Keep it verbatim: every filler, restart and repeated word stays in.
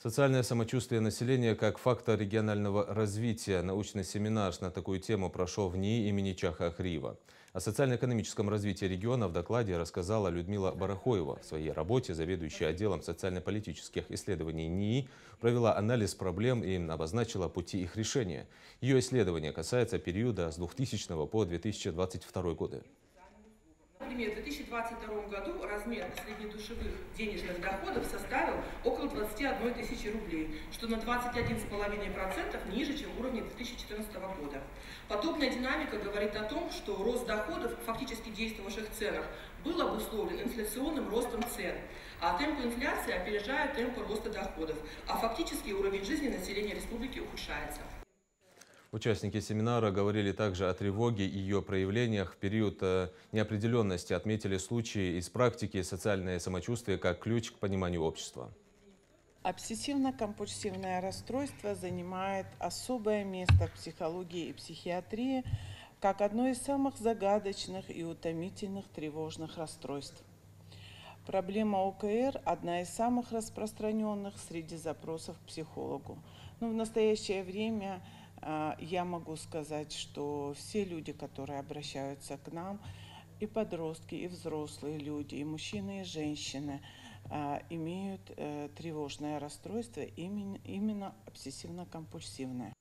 Социальное самочувствие населения как фактор регионального развития. Научный семинар на такую тему прошел в НИИ имени Чаха Охриева. О социально-экономическом развитии региона в докладе рассказала Людмила Барахоева. В своей работе заведующая отделом социально-политических исследований НИИ провела анализ проблем и обозначила пути их решения. Ее исследование касается периода с двухтысячного по две тысячи двадцать второй годы. Например, в две тысячи двадцать втором году размер среднедушевых денежных доходов составил около двадцати одной тысячи рублей, что на двадцать один и пять десятых процента ниже, чем уровень две тысячи четырнадцатого года. Подобная динамика говорит о том, что рост доходов в фактически действовавших ценах был обусловлен инфляционным ростом цен, а темпы инфляции опережают темпы роста доходов, а фактический уровень жизни населения республики ухудшается. Участники семинара говорили также о тревоге и ее проявлениях. В период э, неопределенности отметили случаи из практики социальное самочувствие как ключ к пониманию общества. Обсессивно-компульсивное расстройство занимает особое место в психологии и психиатрии как одно из самых загадочных и утомительных тревожных расстройств. Проблема о ка эр – одна из самых распространенных среди запросов к психологу. Но в настоящее время э, я могу сказать, что все люди, которые обращаются к нам, и подростки, и взрослые люди, и мужчины, и женщины, э, имеют э, тревожное расстройство, именно, именно обсессивно-компульсивное.